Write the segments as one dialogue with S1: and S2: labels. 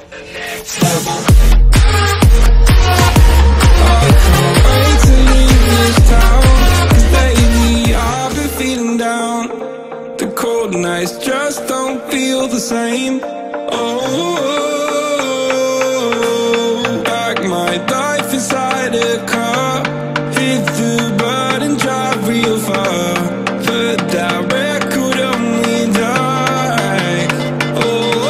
S1: next level. I can't wait to leave this town, 'cause lately I've been feeling down. The cold nights just don't feel the same. Oh, like my life inside a car, hit the button, drive real far, put that record on me, die. Oh,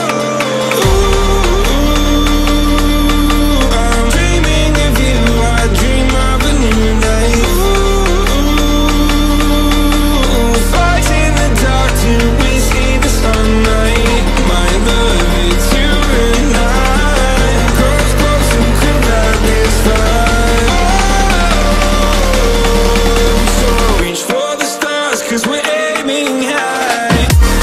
S1: I'm dreaming of you, I dream of a new day. Fight in the dark till we see the sunlight. My love, it's you and I. Close, close, who could light this fire? So reach for the stars, 'cause we're aiming high.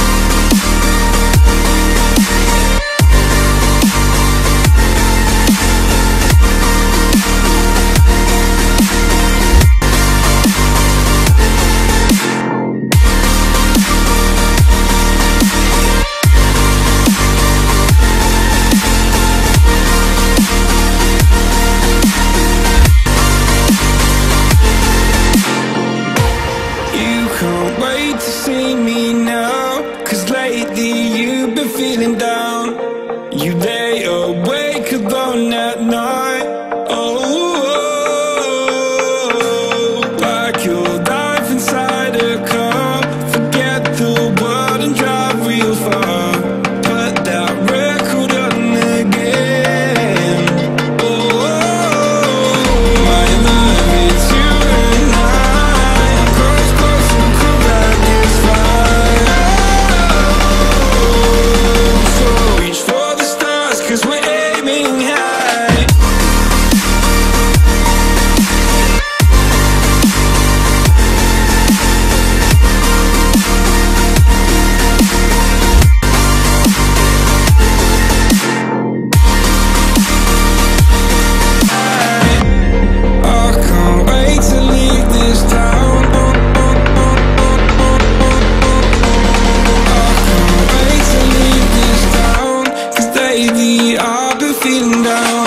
S1: You can't wait to see me now, 'cause lately you've been feeling down. You lay awake alone at night. Oh, like your life inside a car. Forget the world and drive real far. Put that record on again. Oh, my love, it's you and I. Close, close, who could light this fire? So reach for the stars, 'cause we're aiming high. I can't wait to leave this town. I can't wait to leave this town, 'cause lately I've been feeling down.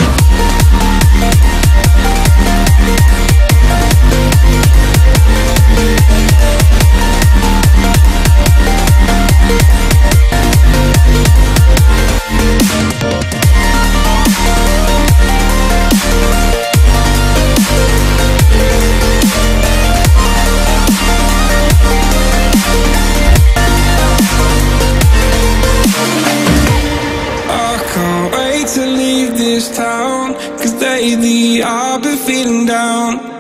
S1: I can't wait to leave this town, 'cause lately I've been feeling down.